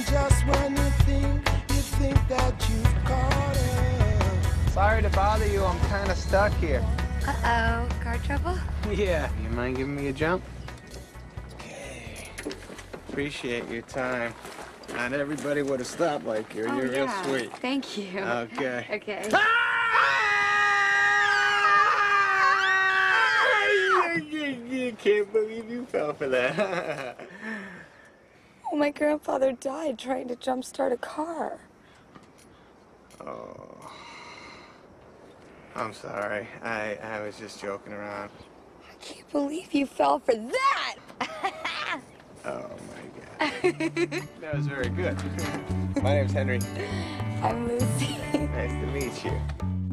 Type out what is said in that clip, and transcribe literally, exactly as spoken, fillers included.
just when you think, you think that you've caught her. Sorry to bother you, I'm kind of stuck here. Uh-oh, car trouble? Yeah, you mind giving me a jump? Okay. Appreciate your time. Not everybody would have stopped like you. Oh, You're yeah. real sweet. Thank you. Okay. Okay. You can't believe you fell for that. Oh, my grandfather died trying to jumpstart a car. Oh. I'm sorry. I, I was just joking around. I can't believe you fell for that! Oh, my God. That was very good. My name's Henry. I'm Lucy. Nice to meet you.